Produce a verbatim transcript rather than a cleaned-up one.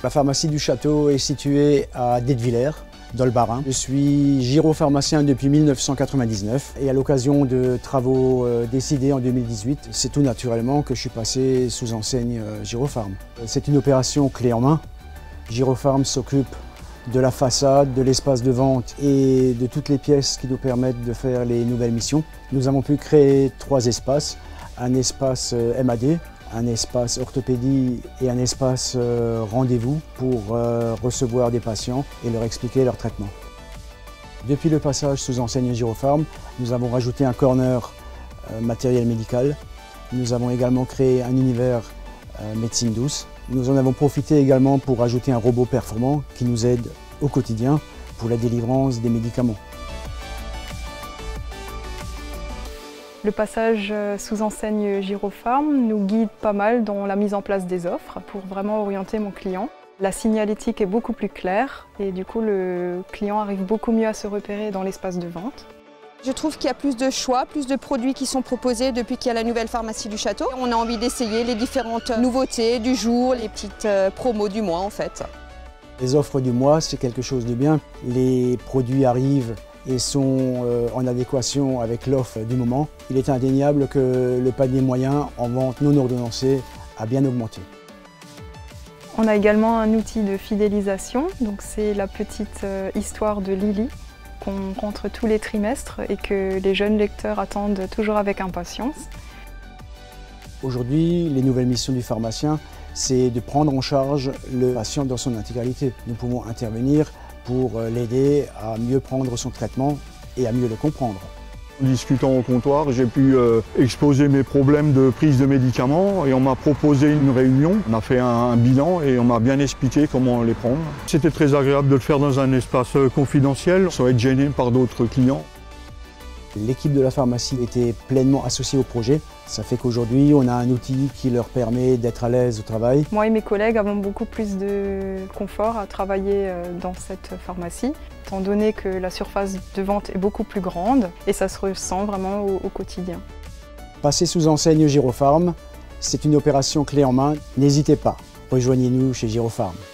La pharmacie du Château est située à Detwiller, dans le Bas-Rhin. Je suis gyropharmacien depuis mille neuf cent quatre-vingt-dix-neuf et à l'occasion de travaux euh, décidés en deux mille dix-huit, c'est tout naturellement que je suis passé sous enseigne euh, Gyropharm. C'est une opération clé en main. Gyropharm s'occupe de la façade, de l'espace de vente et de toutes les pièces qui nous permettent de faire les nouvelles missions. Nous avons pu créer trois espaces, un espace euh, M A D, un espace orthopédie et un espace euh, rendez-vous pour euh, recevoir des patients et leur expliquer leur traitement. Depuis le passage sous enseigne Gyropharm, nous avons rajouté un corner euh, matériel médical. Nous avons également créé un univers euh, médecine douce. Nous en avons profité également pour ajouter un robot performant qui nous aide au quotidien pour la délivrance des médicaments. Le passage sous enseigne Gyropharm nous guide pas mal dans la mise en place des offres pour vraiment orienter mon client. La signalétique est beaucoup plus claire et du coup le client arrive beaucoup mieux à se repérer dans l'espace de vente. Je trouve qu'il y a plus de choix, plus de produits qui sont proposés depuis qu'il y a la nouvelle pharmacie du Château. On a envie d'essayer les différentes nouveautés du jour, les petites promos du mois en fait. Les offres du mois, c'est quelque chose de bien. Les produits arrivent et sont en adéquation avec l'offre du moment. Il est indéniable que le panier moyen en vente non ordonnancée a bien augmenté. On a également un outil de fidélisation, donc c'est la petite histoire de Lily qu'on rentre tous les trimestres et que les jeunes lecteurs attendent toujours avec impatience. Aujourd'hui, les nouvelles missions du pharmacien, c'est de prendre en charge le patient dans son intégralité. Nous pouvons intervenir pour l'aider à mieux prendre son traitement et à mieux le comprendre. En discutant au comptoir, j'ai pu euh, exposer mes problèmes de prise de médicaments et on m'a proposé une réunion. On a fait un, un bilan et on m'a bien expliqué comment les prendre. C'était très agréable de le faire dans un espace confidentiel, sans être gêné par d'autres clients. L'équipe de la pharmacie était pleinement associée au projet. Ça fait qu'aujourd'hui, on a un outil qui leur permet d'être à l'aise au travail. Moi et mes collègues avons beaucoup plus de confort à travailler dans cette pharmacie, étant donné que la surface de vente est beaucoup plus grande et ça se ressent vraiment au, au quotidien. Passer sous enseigne Gyropharm, c'est une opération clé en main. N'hésitez pas, rejoignez-nous chez Gyropharm.